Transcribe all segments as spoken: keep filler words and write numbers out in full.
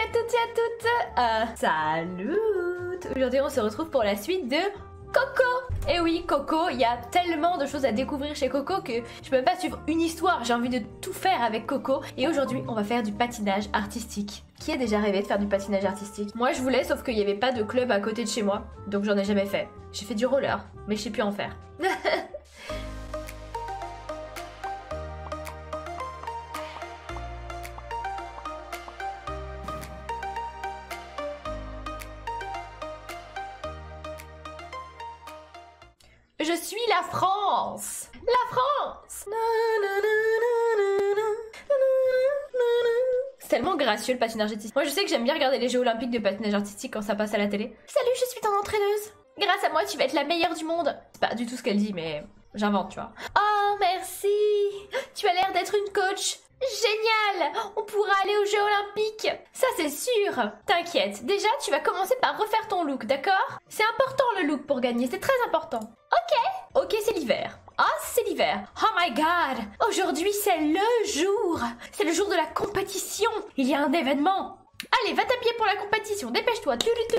à toutes et à toutes euh, Salut. Aujourd'hui on se retrouve pour la suite de Coco. Et oui, Coco, il y a tellement de choses à découvrir chez Coco que je peux même pas suivre une histoire, j'ai envie de tout faire avec Coco. Et aujourd'hui on va faire du patinage artistique. Qui a déjà rêvé de faire du patinage artistique? Moi je voulais, sauf qu'il n'y avait pas de club à côté de chez moi, donc j'en ai jamais fait. J'ai fait du roller, mais je sais plus en faire. Je suis la France! La France! C'est tellement gracieux le patinage artistique. Moi je sais que j'aime bien regarder les Jeux Olympiques de patinage artistique quand ça passe à la télé. Salut, je suis ton entraîneuse! Grâce à moi tu vas être la meilleure du monde! C'est pas du tout ce qu'elle dit mais j'invente, tu vois. Oh merci! Tu as l'air d'être une coach! Génial! On pourra aller aux Jeux Olympiques! Ça c'est sûr! T'inquiète, déjà tu vas commencer par refaire ton look, d'accord? C'est important le look pour gagner, c'est très important. Ok! Ok, c'est l'hiver. Ah, c'est l'hiver. Oh my god! Aujourd'hui c'est le jour! C'est le jour de la compétition! Il y a un événement! Allez, va t'habiller pour la compétition, dépêche-toi!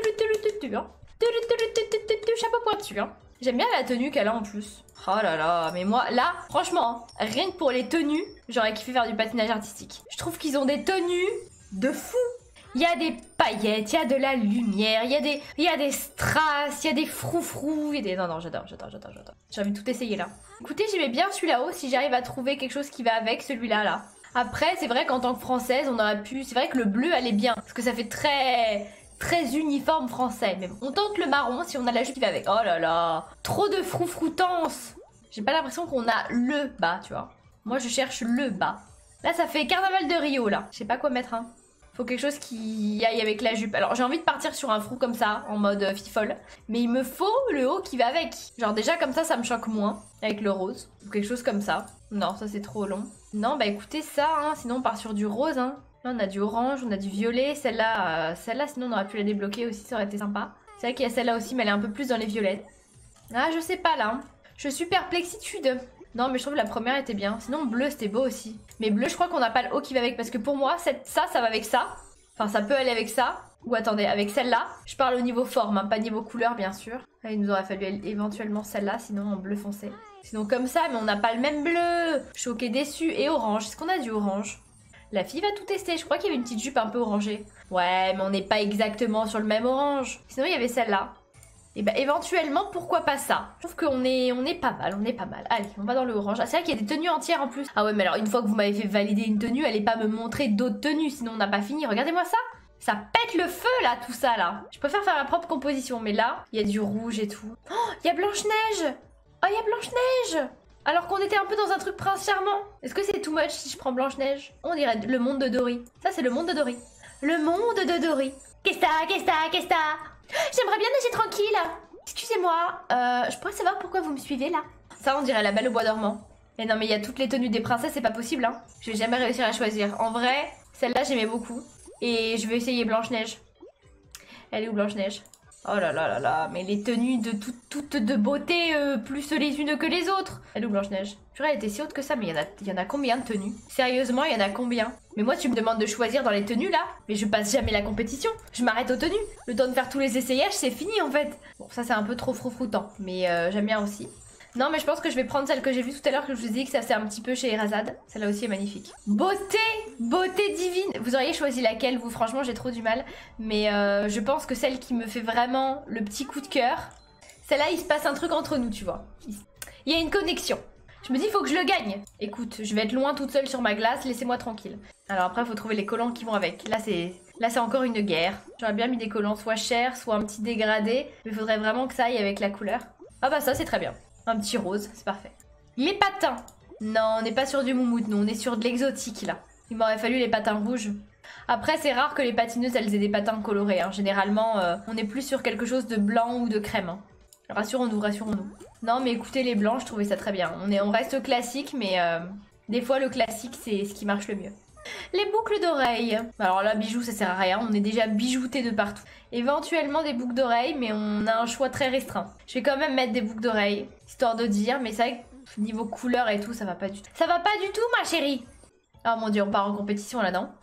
Chapeau pointu, hein! J'aime bien la tenue qu'elle a en plus. Oh là là, mais moi, là, franchement, rien que pour les tenues, j'aurais kiffé faire du patinage artistique. Je trouve qu'ils ont des tenues de fou. Il y a des paillettes, il y a de la lumière, il y a des, il y a des strass, il y a des froufrous, il y a des... Non, non, j'adore, j'adore, j'adore, j'adore. J'ai envie de tout essayer là. Écoutez, j'aimais bien celui-là haut si j'arrive à trouver quelque chose qui va avec celui-là, là. Après, c'est vrai qu'en tant que française, on aurait pu... C'est vrai que le bleu allait bien, parce que ça fait très... très uniforme français, mais bon, on tente le marron si on a la jupe qui va avec. Oh là là, trop de froufroutance. J'ai pas l'impression qu'on a le bas, tu vois. Moi je cherche le bas. Là ça fait carnaval de Rio là. Je sais pas quoi mettre, hein. Faut quelque chose qui aille avec la jupe. Alors j'ai envie de partir sur un frou comme ça, en mode euh, fifole. Mais il me faut le haut qui va avec. Genre déjà comme ça, ça me choque moins, avec le rose. Ou quelque chose comme ça. Non, ça c'est trop long. Non, bah écoutez ça, hein. Sinon on part sur du rose, hein. Là on a du orange, on a du violet, celle-là, euh, celle-là sinon on aurait pu la débloquer aussi, ça aurait été sympa. C'est vrai qu'il y a celle-là aussi, mais elle est un peu plus dans les violets. Ah je sais pas là, hein. Je suis perplexitude. Non mais je trouve que la première était bien, sinon bleu c'était beau aussi. Mais bleu je crois qu'on n'a pas le haut qui va avec, parce que pour moi cette, ça, ça va avec ça. Enfin ça peut aller avec ça. Ou attendez, avec celle-là, je parle au niveau forme, hein, pas niveau couleur bien sûr. Là, il nous aurait fallu éventuellement celle-là, sinon en bleu foncé. Sinon comme ça, mais on n'a pas le même bleu. Choqué, déçu. Et orange, est-ce qu'on a du orange? La fille va tout tester, je crois qu'il y avait une petite jupe un peu orangée. Ouais, mais on n'est pas exactement sur le même orange. Sinon, il y avait celle-là. Et bah éventuellement, pourquoi pas ça? Je trouve qu'on est, on est pas mal, on est pas mal. Allez, on va dans le orange. Ah, c'est vrai qu'il y a des tenues entières en plus. Ah ouais, mais alors une fois que vous m'avez fait valider une tenue, allez pas me montrer d'autres tenues, sinon on n'a pas fini. Regardez-moi ça. Ça pète le feu là, tout ça là. Je préfère faire ma propre composition, mais là, il y a du rouge et tout. Oh, il y a Blanche-Neige. Oh, il y a Blanche-Neige. Alors qu'on était un peu dans un truc prince charmant. Est-ce que c'est too much si je prends Blanche-Neige? On dirait le monde de Dory. Ça c'est le monde de Dory. Le monde de Dory. Qu'est-ce que t'as? Qu'est-ce que t'as? Qu'est-ce que t'as? J'aimerais bien nager tranquille. Excusez-moi, euh, je pourrais savoir pourquoi vous me suivez là? Ça on dirait la Belle au bois dormant. Et non mais il y a toutes les tenues des princesses, c'est pas possible hein. Je vais jamais réussir à choisir. En vrai, celle-là j'aimais beaucoup. Et je vais essayer Blanche-Neige. Elle est où Blanche-Neige? Oh là là là là, mais les tenues de toutes toute de beauté, euh, plus les unes que les autres. Elle est où Blanche-Neige? Purée, elle était si haute que ça, mais il y en a, il y en a combien de tenues? Sérieusement, il y en a combien? Mais moi, tu me demandes de choisir dans les tenues, là? Mais je passe jamais la compétition. Je m'arrête aux tenues. Le temps de faire tous les essayages, c'est fini, en fait. Bon, ça, c'est un peu trop froufroutant, mais euh, j'aime bien aussi. Non, mais je pense que je vais prendre celle que j'ai vue tout à l'heure, que je vous ai dit que ça c'est un petit peu chez Erazade. Celle-là aussi est magnifique. Beauté! Beauté divine! Vous auriez choisi laquelle, vous? Franchement, j'ai trop du mal. Mais euh, je pense que celle qui me fait vraiment le petit coup de cœur, celle-là, il se passe un truc entre nous, tu vois. Il y a une connexion. Je me dis, il faut que je le gagne. Écoute, je vais être loin toute seule sur ma glace, laissez-moi tranquille. Alors après, il faut trouver les collants qui vont avec. Là, c'est là c'est encore une guerre. J'aurais bien mis des collants soit chers, soit un petit dégradé. Mais il faudrait vraiment que ça aille avec la couleur. Ah bah ça, c'est très bien. Un petit rose, c'est parfait. Les patins. Non, on n'est pas sur du moumoute, nous, on est sur de l'exotique, là. Il m'aurait fallu les patins rouges. Après, c'est rare que les patineuses, elles aient des patins colorés. Hein. Généralement, euh, on est plus sur quelque chose de blanc ou de crème. Hein. Rassurons-nous, rassurons-nous. Non, mais écoutez, les blancs, je trouvais ça très bien. On, est, on reste classique, mais euh, des fois, le classique, c'est ce qui marche le mieux. Les boucles d'oreilles. Alors là, bijoux, ça sert à rien. On est déjà bijouté de partout. Éventuellement des boucles d'oreilles, mais on a un choix très restreint. Je vais quand même mettre des boucles d'oreilles, histoire de dire. Mais c'est vrai que niveau couleur et tout, ça va pas du tout. Ça va pas du tout, ma chérie. Oh mon dieu, on part en compétition là, non?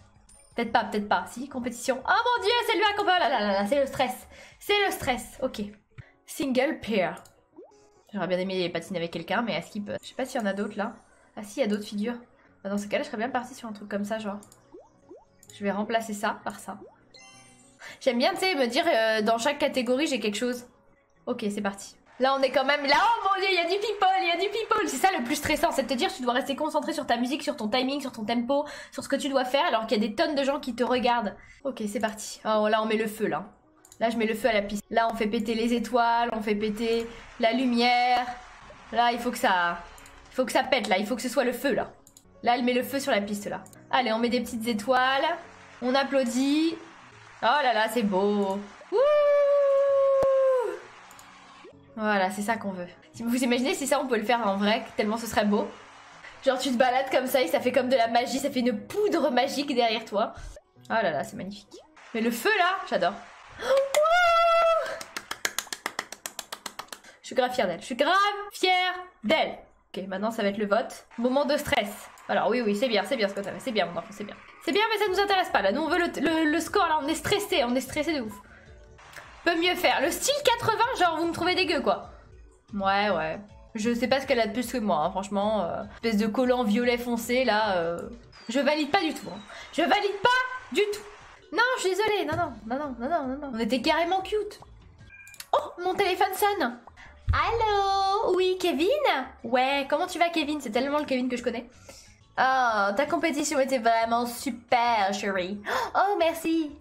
Peut-être pas, peut-être pas. Si, compétition. Oh mon dieu, c'est le bac. Oh là là là là, c'est le stress. C'est le stress. Ok. Single pair. J'aurais bien aimé patiner avec quelqu'un, mais à skip. Je sais pas s'il y en a d'autres là. Ah si, il y a d'autres figures. Bah, dans ce cas-là, je serais bien partie sur un truc comme ça, genre. Je vais remplacer ça par ça. J'aime bien, tu sais, me dire euh, dans chaque catégorie, j'ai quelque chose. Ok, c'est parti. Là, on est quand même là. Oh mon dieu, il y a du people, il y a du people. C'est ça le plus stressant, c'est de te dire tu dois rester concentré sur ta musique, sur ton timing, sur ton tempo, sur ce que tu dois faire, alors qu'il y a des tonnes de gens qui te regardent. Ok, c'est parti. Oh, là, on met le feu, là. Là, je mets le feu à la piste. Là, on fait péter les étoiles, on fait péter la lumière. Là, il faut que ça... Il faut que ça pète, là. Il faut que ce soit le feu, là. Là, elle met le feu sur la piste, là. Allez, on met des petites étoiles. On applaudit. Oh là là, c'est beau. Wouh! Voilà, c'est ça qu'on veut. Si vous imaginez, si ça, on peut le faire en vrai, tellement ce serait beau. Genre, tu te balades comme ça et ça fait comme de la magie, ça fait une poudre magique derrière toi. Oh là là, c'est magnifique. Mais le feu, là, j'adore. Je suis grave fière d'elle. Je suis grave fière d'elle. Ok, maintenant, ça va être le vote. Moment de stress. Alors, oui, oui, c'est bien, c'est bien ce que t'as fait. C'est bien, mon enfant, c'est bien. C'est bien, mais ça nous intéresse pas, là. Nous, on veut le, le, le score, là. On est stressé, on est stressé de ouf. Peut mieux faire. Le style quatre-vingts, genre, vous me trouvez dégueu, quoi. Ouais, ouais. Je sais pas ce qu'elle a de plus que moi, hein, franchement. Euh, espèce de collant violet foncé, là. Euh, je valide pas du tout. Hein. Je valide pas du tout. Non, je suis désolée. Non, non, non, non, non, non, non, non. On était carrément cute. Oh, mon téléphone sonne. Allô? Oui, Kevin? Ouais, comment tu vas, Kevin? C'est tellement le Kevin que je connais. Oh, ta compétition était vraiment super, chérie. Oh, merci.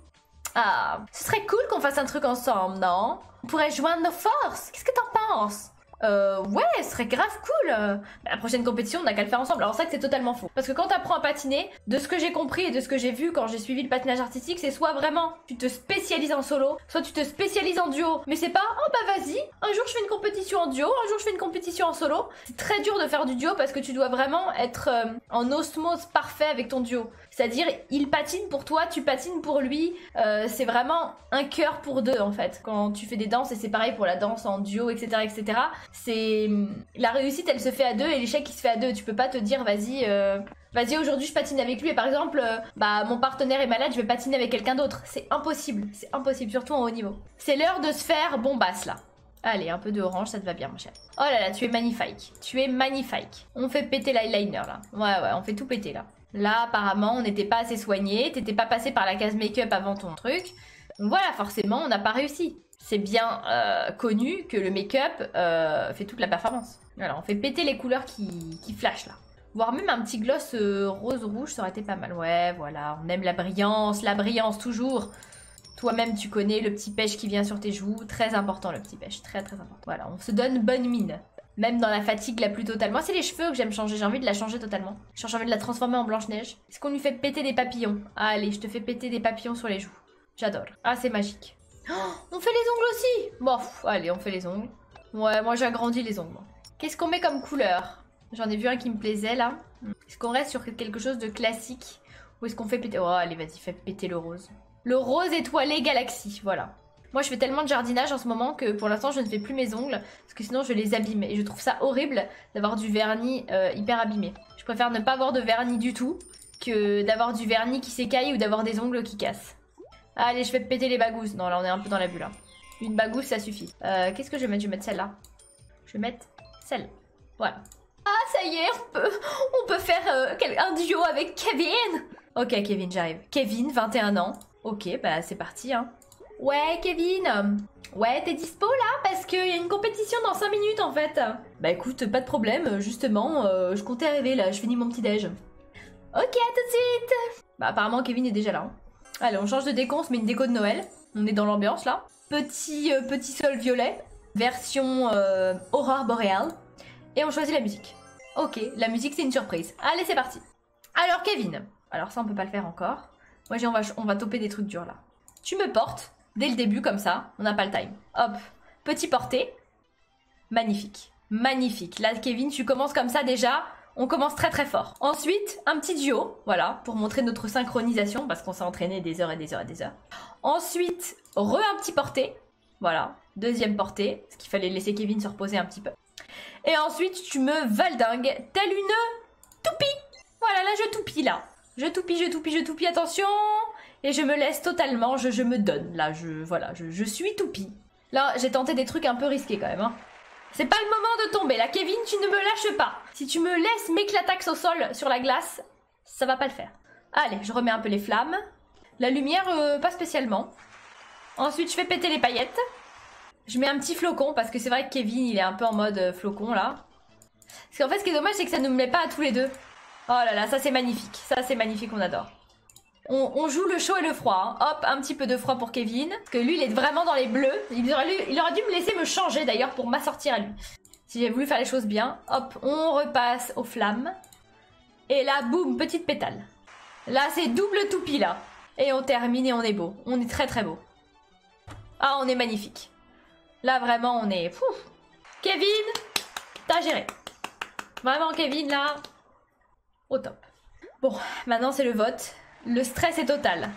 Ah, ce serait cool qu'on fasse un truc ensemble, non? On pourrait joindre nos forces. Qu'est-ce que t'en penses? Euh, ouais, ce serait grave cool. Euh, la prochaine compétition, on n'a qu'à le faire ensemble. Alors ça que c'est totalement faux. Parce que quand t'apprends à patiner, de ce que j'ai compris et de ce que j'ai vu quand j'ai suivi le patinage artistique, c'est soit vraiment tu te spécialises en solo, soit tu te spécialises en duo. Mais c'est pas, oh bah vas-y, un jour je fais une compétition en duo, un jour je fais une compétition en solo. C'est très dur de faire du duo parce que tu dois vraiment être euh, en osmose parfait avec ton duo. C'est-à-dire, il patine pour toi, tu patines pour lui. Euh, c'est vraiment un cœur pour deux, en fait. Quand tu fais des danses, et c'est pareil pour la danse en duo, et cetera, et cetera. C'est... La réussite, elle se fait à deux, et l'échec, il se fait à deux. Tu peux pas te dire, vas-y, euh... vas-y, aujourd'hui, je patine avec lui, et par exemple, euh, bah, mon partenaire est malade, je vais patiner avec quelqu'un d'autre. C'est impossible. C'est impossible, surtout en haut niveau. C'est l'heure de se faire bombasse, là. Allez, un peu de orange, ça te va bien, mon cher. Oh là là, tu es magnifique. Tu es magnifique. On fait péter l'eyeliner, là. Ouais, ouais, on fait tout péter, là. Là, apparemment, on n'était pas assez soigné. T'étais pas passé par la case make-up avant ton truc. Donc voilà, forcément, on n'a pas réussi. C'est bien euh, connu que le make-up euh, fait toute la performance. Alors, on fait péter les couleurs qui, qui flashent, là. Voire même un petit gloss euh, rose-rouge, ça aurait été pas mal. Ouais, voilà, on aime la brillance, la brillance, toujours. Toi-même, tu connais le petit pêche qui vient sur tes joues. Très important, le petit pêche. Très, très important. Voilà, on se donne bonne mine. Même dans la fatigue la plus totale. Moi, c'est les cheveux que j'aime changer. J'ai envie de la changer totalement. J'ai envie de la transformer en Blanche-Neige. Est-ce qu'on lui fait péter des papillons? Allez, je te fais péter des papillons sur les joues. J'adore. Ah, c'est magique. Oh, on fait les ongles aussi. Bon, pff, allez, on fait les ongles. Ouais, moi, j'agrandis les ongles. Qu'est-ce qu'on met comme couleur? J'en ai vu un qui me plaisait, là. Est-ce qu'on reste sur quelque chose de classique? Ou est-ce qu'on fait péter... Oh, allez, vas-y, fais péter le rose. Le rose étoilé galaxie, voilà. Moi, je fais tellement de jardinage en ce moment que pour l'instant, je ne fais plus mes ongles parce que sinon, je les abîme. Et je trouve ça horrible d'avoir du vernis euh, hyper abîmé. Je préfère ne pas avoir de vernis du tout que d'avoir du vernis qui s'écaille ou d'avoir des ongles qui cassent. Allez, je vais péter les bagousses. Non, là, on est un peu dans la bulle. Hein. Une bagousse, ça suffit. Euh, Qu'est-ce que je vais mettre? Je vais mettre celle-là. Je vais mettre celle. Voilà. Ah, ça y est, on peut, on peut faire euh, un duo avec Kevin. Ok, Kevin, j'arrive. Kevin, vingt et un ans. Ok, bah c'est parti, hein. Ouais, Kevin. Ouais, t'es dispo là? Parce qu'il y a une compétition dans cinq minutes en fait. Bah écoute, pas de problème, justement, euh, je comptais arriver là, je finis mon petit déj. Ok, à tout de suite. Bah apparemment Kevin est déjà là. Hein. Allez, on change de déco, on se met une déco de Noël. On est dans l'ambiance là. Petit, euh, petit sol violet, version euh, aurore boréale. Et on choisit la musique. Ok, la musique c'est une surprise. Allez, c'est parti. Alors Kevin, alors ça on peut pas le faire encore. Moi j'ai on va, on va toper des trucs durs là. Tu me portes. Dès le début, comme ça, on n'a pas le time. Hop, petit porté. Magnifique, magnifique. Là, Kevin, tu commences comme ça déjà. On commence très très fort. Ensuite, un petit duo, voilà, pour montrer notre synchronisation, parce qu'on s'est entraîné des heures et des heures et des heures. Ensuite, re un petit porté. Voilà, deuxième porté, parce qu'il fallait laisser Kevin se reposer un petit peu. Et ensuite, tu me valdingues telle une toupie. Voilà, là, je toupie, là. Je toupie, je toupie, je toupie, attention. Et je me laisse totalement, je, je me donne. Là, je, voilà, je, je suis toupie. Là, j'ai tenté des trucs un peu risqués quand même. Hein. C'est pas le moment de tomber. Là, Kevin, tu ne me lâches pas. Si tu me laisses m'éclataxe au sol sur la glace, ça va pas le faire. Allez, je remets un peu les flammes. La lumière, euh, pas spécialement. Ensuite, je fais péter les paillettes. Je mets un petit flocon, parce que c'est vrai que Kevin, il est un peu en mode euh, flocon, là. Parce qu'en fait, ce qui est dommage, c'est que ça ne me met pas à tous les deux. Oh là là, ça c'est magnifique. Ça, c'est magnifique, on adore. On, on joue le chaud et le froid. Hein. Hop, un petit peu de froid pour Kevin. Parce que lui, il est vraiment dans les bleus. Il aurait, il aurait dû me laisser me changer, d'ailleurs, pour m'assortir à lui. Si j'ai voulu faire les choses bien. Hop, on repasse aux flammes. Et là, boum, petite pétale. Là, c'est double toupie, là. Et on termine et on est beau. On est très très beau. Ah, on est magnifique. Là, vraiment, on est... Pouf. Kevin, t'as géré. Vraiment, Kevin, là, au top. Bon, maintenant, c'est le vote. Le stress est total.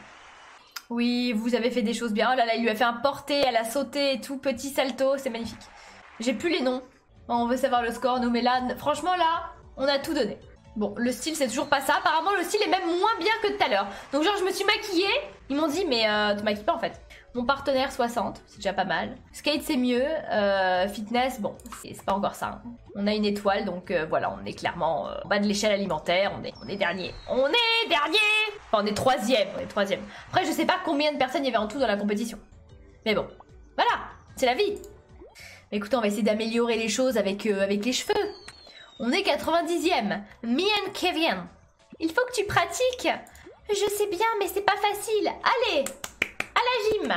Oui, vous avez fait des choses bien. Oh là là, il lui a fait un porté, elle a sauté et tout. Petit salto, c'est magnifique. J'ai plus les noms. On veut savoir le score, nous, mais là, franchement, là, on a tout donné. Bon, le style, c'est toujours pas ça. Apparemment, le style est même moins bien que tout à l'heure. Donc, genre, je me suis maquillée. Ils m'ont dit, mais euh, tu maquilles pas, en fait. Mon partenaire, soixante. C'est déjà pas mal. Skate, c'est mieux. Euh, fitness, bon, c'est pas encore ça. Hein. On a une étoile, donc euh, voilà, on est clairement euh, en bas de l'échelle alimentaire. On est, on est dernier. On est dernier. Enfin, on est troisième. On est troisième. Après, je sais pas combien de personnes il y avait en tout dans la compétition. Mais bon, voilà, c'est la vie. Mais écoutez, on va essayer d'améliorer les choses avec, euh, avec les cheveux. On est quatre-vingt-dixième. Me and Kevin. Il faut que tu pratiques. Je sais bien, mais c'est pas facile. Allez, à la gym.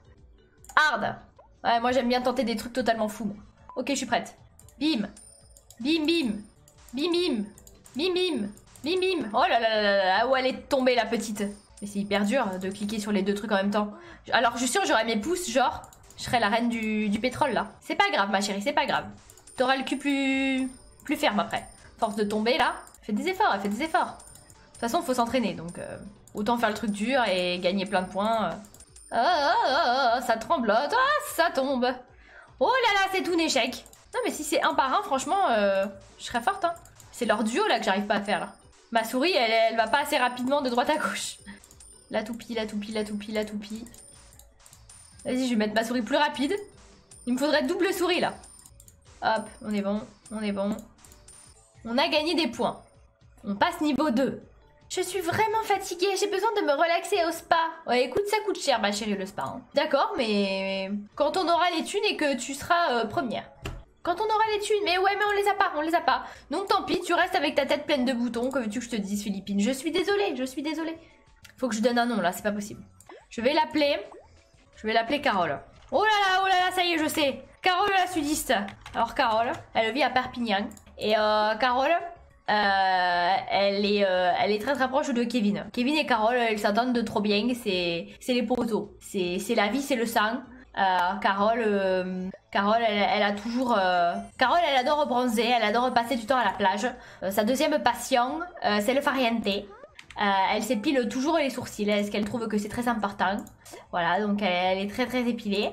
Hard. Ouais, moi j'aime bien tenter des trucs totalement fous. Moi. Ok, je suis prête. Bim. Bim, bim. Bim, bim. Bim, bim. Bim, bim. Oh là là là là là. Où elle est tombée, la petite. Mais c'est hyper dur de cliquer sur les deux trucs en même temps. Alors, je suis sûre, j'aurais mes pouces, genre, je serais la reine du, du pétrole, là. C'est pas grave, ma chérie, c'est pas grave. T'auras le cul plus... plus ferme après. Force de tomber là, fais des efforts, elle fait des efforts. De toute façon, faut s'entraîner, donc euh, autant faire le truc dur et gagner plein de points. Ah, ah, ah, ah, ça tremblote, ah, ça tombe. Oh là là, c'est tout un échec. Non mais si c'est un par un, franchement, euh, je serais forte. Hein. C'est leur duo là que j'arrive pas à faire. Là. Ma souris, elle, elle va pas assez rapidement de droite à gauche. La toupie, la toupie, la toupie, la toupie. Vas-y, je vais mettre ma souris plus rapide. Il me faudrait double souris là. Hop, on est bon, on est bon. On a gagné des points. On passe niveau deux. Je suis vraiment fatiguée, j'ai besoin de me relaxer au spa. Ouais, écoute, ça coûte cher, ma chérie, le spa. Hein. D'accord, mais quand on aura les thunes et que tu seras euh, première. Quand on aura les thunes, mais ouais, mais on les a pas, on les a pas. Donc tant pis, tu restes avec ta tête pleine de boutons, que veux-tu que je te dise, Philippine. Je suis désolée, je suis désolée. Faut que je donne un nom, là, c'est pas possible. Je vais l'appeler... Je vais l'appeler Carole. Oh là là, oh là là, ça y est, je sais. Carole la sudiste. Alors Carole, elle vit à Perpignan. Et euh, Carole, euh, elle, est, euh, elle est très très proche de Kevin. Kevin et Carole, elles s'entendent de trop bien. C'est les poteaux. C'est la vie, c'est le sang. Euh, Carole, euh, Carole elle, elle a toujours... Euh... Carole, elle adore bronzer, elle adore passer du temps à la plage. Euh, sa deuxième passion, euh, c'est le farniente. Euh, elle s'épile toujours les sourcils, parce qu'elle trouve que c'est très important. Voilà, donc elle, elle est très très épilée.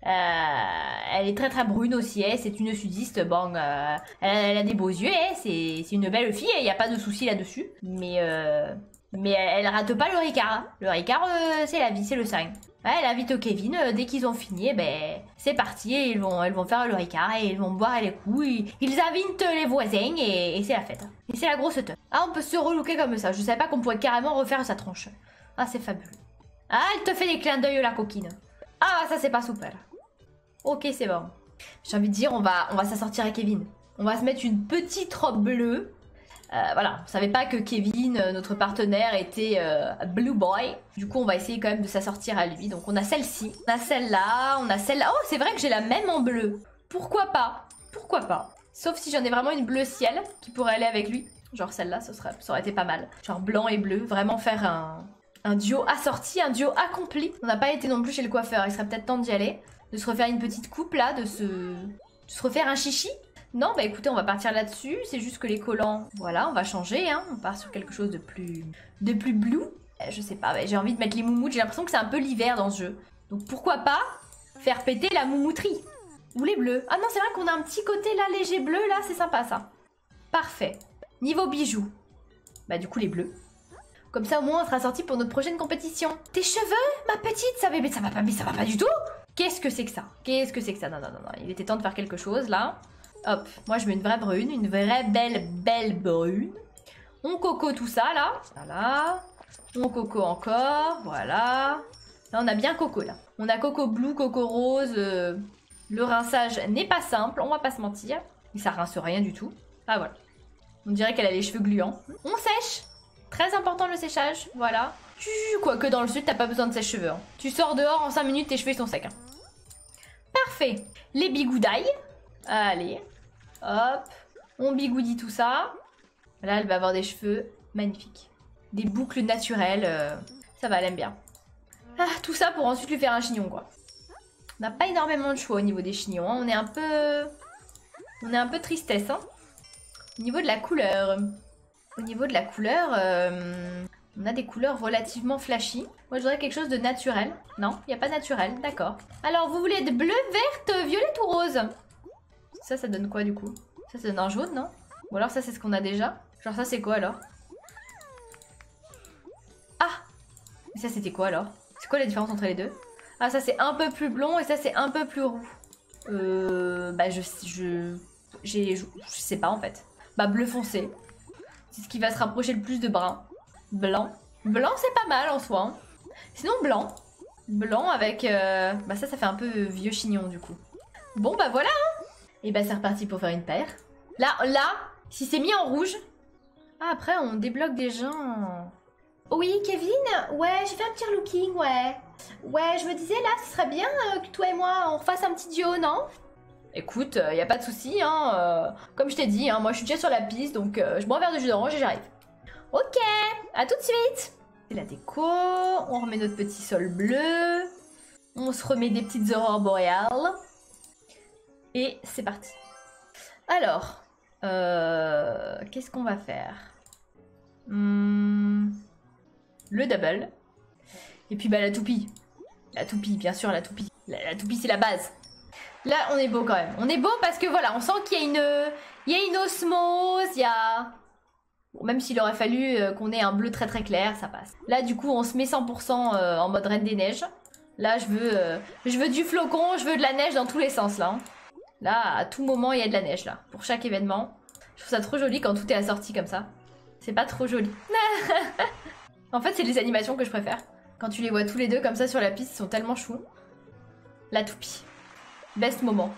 Euh, elle est très très brune aussi, hein, c'est une sudiste. Bon, euh, elle, elle a des beaux yeux, hein, c'est une belle fille, il n'y a pas de souci là-dessus. Mais, euh, mais elle, elle rate pas le Ricard. Le Ricard, euh, c'est la vie, c'est le sang. Ouais, elle invite au Kevin, euh, dès qu'ils ont fini, eh ben, c'est parti, et ils vont, elles vont faire le Ricard, et ils vont boire les coups, ils, ils invitent les voisins, et, et c'est la fête. Et c'est la grosse teuf. Ah, on peut se relooker comme ça, je savais pas qu'on pouvait carrément refaire sa tronche. Ah, c'est fabuleux. Ah, elle te fait des clins d'œil, la coquine. Ah, ça c'est pas souple. Ok, c'est bon. J'ai envie de dire, on va, on va s'assortir à Kevin. On va se mettre une petite robe bleue. Euh, voilà, on savait pas que Kevin, euh, notre partenaire, était euh, Blue Boy. Du coup, on va essayer quand même de s'assortir à lui. Donc, on a celle-ci, on a celle-là, on a celle-là. Oh, c'est vrai que j'ai la même en bleu. Pourquoi pas? Pourquoi pas? Sauf si j'en ai vraiment une bleu ciel qui pourrait aller avec lui. Genre celle-là, ça, serait, ça aurait été pas mal. Genre blanc et bleu, vraiment faire un, un duo assorti, un duo accompli. On n'a pas été non plus chez le coiffeur, il serait peut-être temps d'y aller. De se refaire une petite coupe là, de se, de se refaire un chichi. Non, bah écoutez, on va partir là-dessus. C'est juste que les collants, voilà, on va changer. Hein. On part sur quelque chose de plus, de plus blue. Je sais pas, j'ai envie de mettre les moumoutes. J'ai l'impression que c'est un peu l'hiver dans ce jeu. Donc pourquoi pas faire péter la moumouterie. Ou les bleus. Ah non, c'est vrai qu'on a un petit côté là, léger bleu, là, c'est sympa ça. Parfait. Niveau bijoux. Bah du coup, les bleus. Comme ça, au moins, on sera sorti pour notre prochaine compétition. Tes cheveux, ma petite, ça, mais ça va pas, mais ça va pas du tout. Qu'est-ce que c'est que ça? Qu'est-ce que c'est que ça? Non, non, non, non, il était temps de faire quelque chose, là. Hop, moi, je mets une vraie brune, une vraie belle, belle brune. On coco tout ça, là. Voilà. On coco encore, voilà. Là, on a bien coco, là. On a coco bleu, coco rose. Euh, le rinçage n'est pas simple, on va pas se mentir. Et ça rince rien du tout. Ah, voilà. On dirait qu'elle a les cheveux gluants. On sèche. Très important le séchage, voilà. Quoique dans le sud, t'as pas besoin de sèche-cheveux. Hein. Tu sors dehors, en cinq minutes, tes cheveux sont secs. Hein. Parfait. Les bigoudailles. Allez. Hop. On bigoudit tout ça. Là, elle va avoir des cheveux magnifiques. Des boucles naturelles. Euh, ça va, elle aime bien. Ah, tout ça pour ensuite lui faire un chignon, quoi. On n'a pas énormément de choix au niveau des chignons. Hein. On est un peu... On est un peu tristesse, hein. Au niveau de la couleur... Au niveau de la couleur, euh, on a des couleurs relativement flashy. Moi, je voudrais quelque chose de naturel. Non, il n'y a pas naturel, d'accord. Alors, vous voulez de bleu, verte, violette ou rose? Ça, ça donne quoi, du coup? Ça, ça donne un jaune, non? Ou alors ça, c'est ce qu'on a déjà? Genre, ça, c'est quoi, alors? Ah! Et ça, c'était quoi, alors? C'est quoi la différence entre les deux? Ah, ça, c'est un peu plus blond et ça, c'est un peu plus roux. Euh... Bah, je... Je... J'ai... Je, je sais pas, en fait. Bah, bleu foncé. C'est ce qui va se rapprocher le plus de brun. Blanc. Blanc, c'est pas mal en soi. Hein. Sinon, blanc. Blanc avec... Euh... Bah ça, ça fait un peu vieux chignon du coup. Bon, bah voilà. Hein. Et bah c'est reparti pour faire une paire. Là, là, si c'est mis en rouge... Ah, après, on débloque des gens. Oui, Kevin? Ouais, j'ai fait un petit relooking, ouais. Ouais, je me disais, là, ce serait bien euh, que toi et moi, on refasse un petit duo, non? Écoute, il euh, n'y a pas de souci, hein. Euh, comme je t'ai dit, hein, moi je suis déjà sur la piste, donc euh, je bois un verre de jus d'orange et j'arrive. Ok, à tout de suite. C'est la déco, on remet notre petit sol bleu, on se remet des petites aurores boréales, et c'est parti. Alors, euh, qu'est-ce qu'on va faire? hmm, Le double, et puis bah la toupie. La toupie, bien sûr, la toupie. La, la toupie, c'est la base. Là, on est beau quand même. On est beau parce que voilà, on sent qu'il y a une, il y a une osmose, il y a... Bon, même s'il aurait fallu qu'on ait un bleu très très clair, ça passe. Là, du coup, on se met cent pour cent en mode Reine des Neiges. Là, je veux, euh, je veux du flocon, je veux de la neige dans tous les sens, là. Hein. Là, à tout moment, il y a de la neige, là. Pour chaque événement. Je trouve ça trop joli quand tout est assorti comme ça. C'est pas trop joli. En fait, c'est les animations que je préfère. Quand tu les vois tous les deux comme ça sur la piste, ils sont tellement choux. La toupie. Best moment.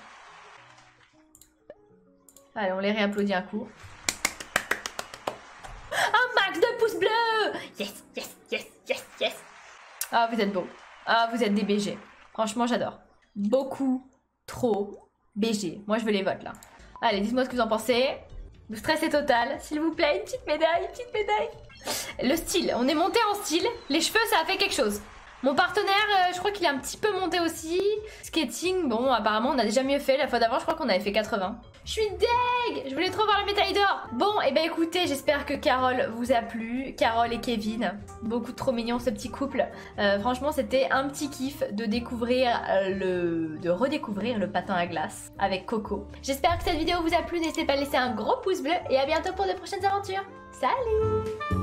Allez, on les réapplaudit un coup. Un max de pouces bleus! Yes, yes, yes, yes, yes. Ah, vous êtes beaux. Ah, vous êtes des B G. Franchement, j'adore. Beaucoup, trop B G. Moi, je veux les votes, là. Allez, dites-moi ce que vous en pensez. Le stress est total. S'il vous plaît, une petite médaille, une petite médaille. Le style. On est monté en style. Les cheveux, ça a fait quelque chose. Mon partenaire, euh, je crois qu'il est un petit peu monté aussi. Skating, bon, apparemment, on a déjà mieux fait. La fois d'avant, je crois qu'on avait fait quatre-vingts. Je suis deg! Je voulais trop voir la médaille d'or. Bon, et eh ben écoutez, j'espère que Carole vous a plu. Carole et Kevin. Beaucoup trop mignon ce petit couple. Euh, franchement, c'était un petit kiff de découvrir le... de redécouvrir le patin à glace avec Coco. J'espère que cette vidéo vous a plu. N'hésitez pas à laisser un gros pouce bleu et à bientôt pour de prochaines aventures. Salut!